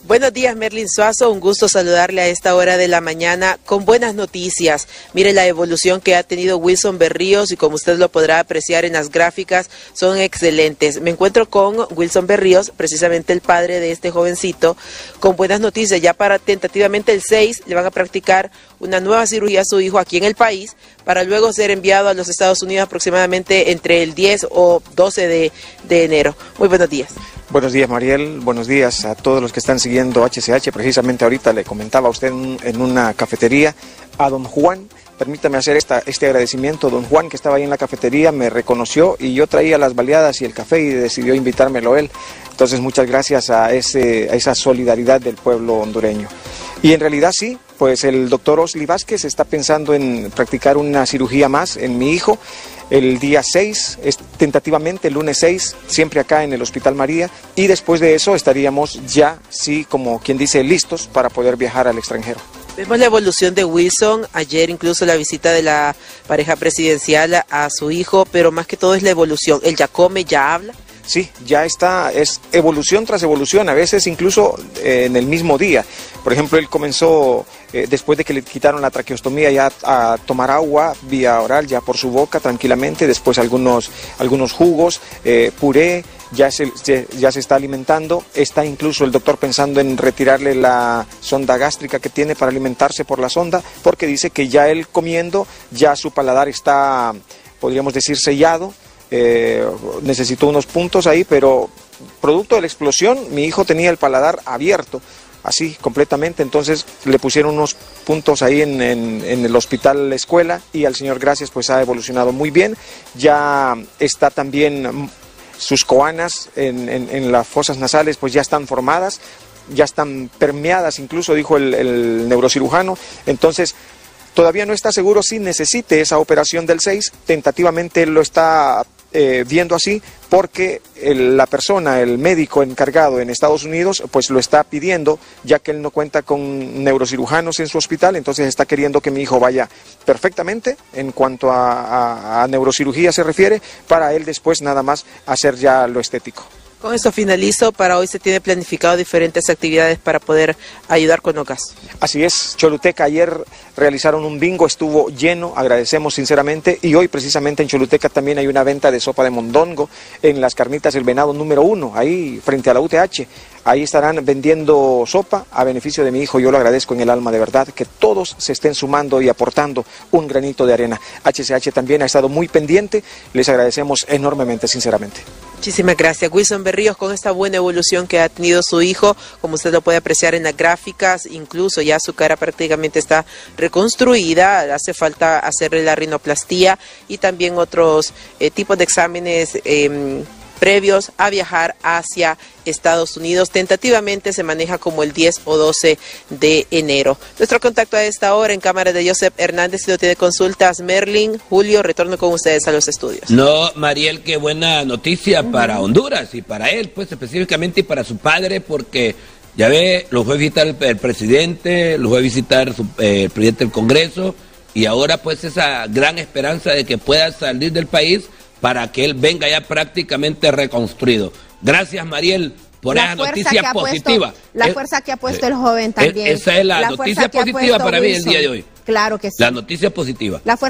Buenos días, Merlin Suazo, un gusto saludarle a esta hora de la mañana con buenas noticias. Mire la evolución que ha tenido Wilson Berríos y como usted lo podrá apreciar en las gráficas, son excelentes. Me encuentro con Wilson Berríos, precisamente el padre de este jovencito, con buenas noticias. Ya para tentativamente el 6 le van a practicar una nueva cirugía a su hijo aquí en el país para luego ser enviado a los Estados Unidos aproximadamente entre el 10 o 12 de enero. Muy buenos días. Buenos días, Mariel. Buenos días a todos los que están siguiendo HCH. Precisamente ahorita le comentaba a usted en una cafetería a don Juan. Permítame hacer este agradecimiento. Don Juan, que estaba ahí en la cafetería, me reconoció y yo traía las baleadas y el café y decidió invitármelo él. Entonces, muchas gracias a esa solidaridad del pueblo hondureño. Y en realidad sí, pues el doctor Osli Vázquez está pensando en practicar una cirugía más en mi hijo el día 6, tentativamente el lunes 6, siempre acá en el Hospital María, y después de eso estaríamos ya, sí, como quien dice, listos para poder viajar al extranjero. Vemos la evolución de Wilson, ayer incluso la visita de la pareja presidencial a su hijo, pero más que todo es la evolución. ¿Él ya come, ya habla? Sí, ya está, es evolución tras evolución, a veces incluso en el mismo día. Por ejemplo, él comenzó, después de que le quitaron la traqueostomía, ya a tomar agua vía oral, ya por su boca tranquilamente, después algunos jugos, puré, ya se está alimentando. Está incluso el doctor pensando en retirarle la sonda gástrica que tiene para alimentarse por la sonda, porque dice que ya él comiendo, ya su paladar está, podríamos decir, sellado. Necesitó unos puntos ahí, pero producto de la explosión, mi hijo tenía el paladar abierto, así completamente, entonces le pusieron unos puntos ahí en el hospital escuela y al Señor gracias pues ha evolucionado muy bien. Ya está también sus coanas en las fosas nasales pues ya están formadas, ya están permeadas incluso, dijo el neurocirujano. Entonces todavía no está seguro si necesite esa operación del 6, tentativamente él lo está viendo así porque la persona, el médico encargado en Estados Unidos, pues lo está pidiendo, ya que él no cuenta con neurocirujanos en su hospital, entonces está queriendo que mi hijo vaya perfectamente en cuanto a neurocirugía se refiere, para él después nada más hacer ya lo estético. Con esto finalizo, para hoy se tiene planificado diferentes actividades para poder ayudar con los gastos. Así es, Choluteca ayer realizaron un bingo, estuvo lleno, agradecemos sinceramente, y hoy precisamente en Choluteca también hay una venta de sopa de mondongo en las carnitas El Venado número 1, ahí frente a la UTH. Ahí estarán vendiendo sopa a beneficio de mi hijo. Yo lo agradezco en el alma de verdad, que todos se estén sumando y aportando un granito de arena. HCH también ha estado muy pendiente, les agradecemos enormemente, sinceramente. Muchísimas gracias. Wilson Berríos, con esta buena evolución que ha tenido su hijo, como usted lo puede apreciar en las gráficas, incluso ya su cara prácticamente está reconstruida, hace falta hacerle la rinoplastía y también otros tipos de exámenes previos a viajar hacia Estados Unidos. Tentativamente se maneja como el 10 o 12 de enero. Nuestro contacto a esta hora en cámara de Joseph Hernández. Si no tiene consultas, Merlin, Julio, retorno con ustedes a los estudios. No, Mariel, qué buena noticia para Honduras y para él, pues específicamente y para su padre, porque ya ve, lo fue a visitar el presidente, lo fue a visitar el presidente del Congreso y ahora pues esa gran esperanza de que pueda salir del país para que él venga ya prácticamente reconstruido. Gracias, Mariel, por esa noticia positiva. La fuerza que ha puesto el joven también. Esa es la noticia positiva para mí el día de hoy. Claro que sí. La noticia positiva.